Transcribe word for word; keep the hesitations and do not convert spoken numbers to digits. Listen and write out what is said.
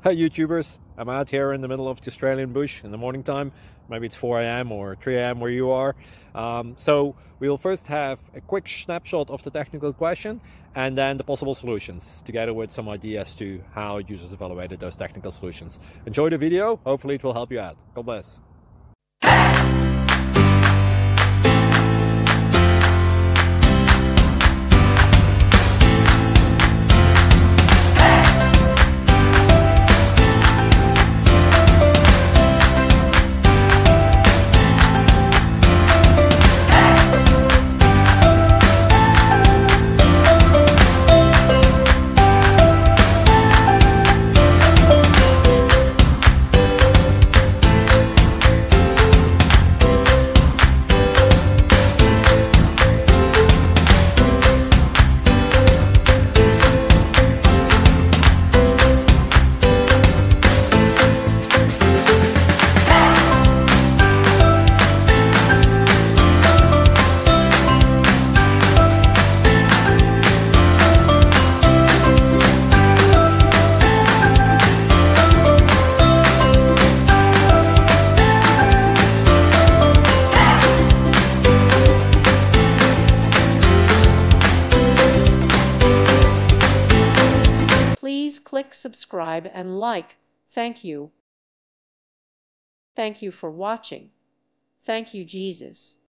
Hi YouTubers, I'm out here in the middle of the Australian bush in the morning time. Maybe it's four A M or three A M where you are. Um, so we will first have a quick snapshot of the technical question and then the possible solutions, together with some ideas to how users evaluated those technical solutions. Enjoy the video, hopefully it will help you out. God bless. Please click subscribe and like. Thank you. Thank you for watching. Thank you, Jesus.